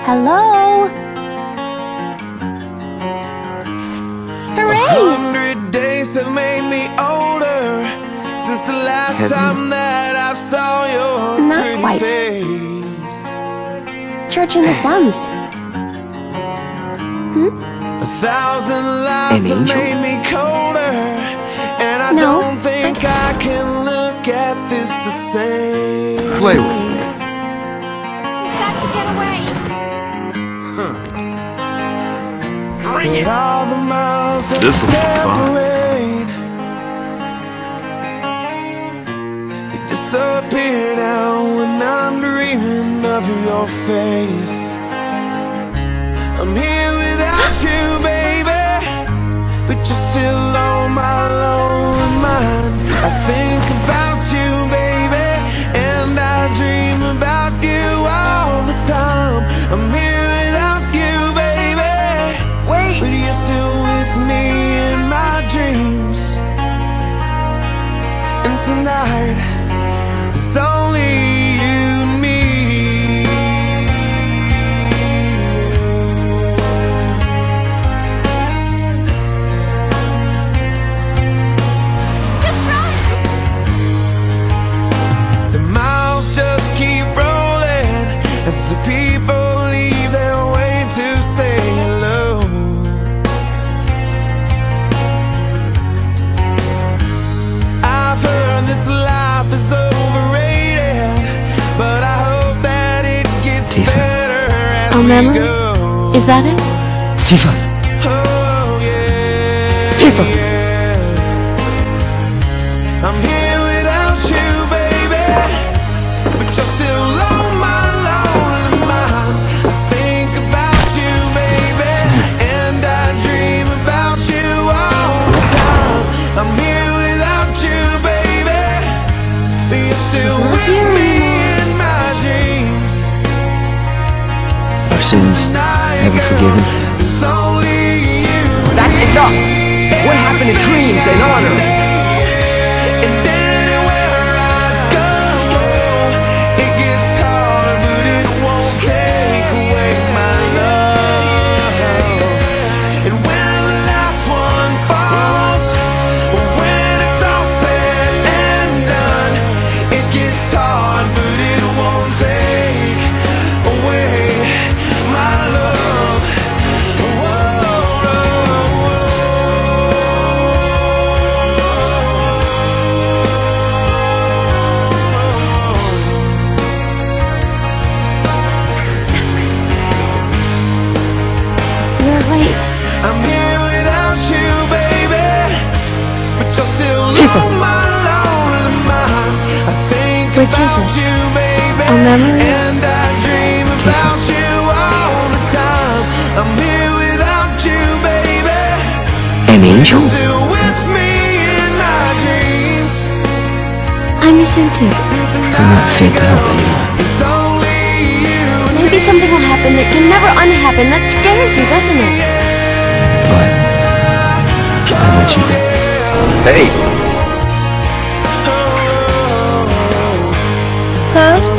Hello? Hooray! 100 days have made me older since the last time that I saw your Not quite. face. Church in the slums. 1,000 lives have made me colder, and I don't think I can look at this the same. Play with me. We've got to get away. Bring it. All the miles that This'll be fun. separate, you disappear now when I'm dreaming of your face. I'm here without you, baby, but you're still on my lonely mind. I think about you, baby, and I dream about you all the time. I'm here without you, baby, wait, but you're still with me in my dreams. And tonight, it's only you and me. The miles just keep rolling as the people leave their way to say hello. I've heard this life is overrated, but I hope that it gets better as we memory? go. Is that it? Tifa. Oh yeah. Tifa. I'm here without you, baby, but you're still on my lonely mind. I think about you, baby, and I dream about you all the time. I'm here without you, baby, but you're still with me in my dreams. Our sins never forgiven. It's only you. That's enough! What happened to dreams and honor? And anywhere I go, it gets harder, but it won't take away my love. And when the last one falls, when it's all said and done, it gets hard, but it won't take away my love. You're late. I'm here without you, baby, but you're still on my lonely mind. I think Which is about it? you, baby, A memory? and I dream about you all the time. I'm here without you, baby, An angel? still with me in my dreams. I miss him too. I'm not fit to help anyone. It's only you and Maybe something will happen that can never unhappen. That scares you, doesn't it? But I'll let you go. Hey! Huh?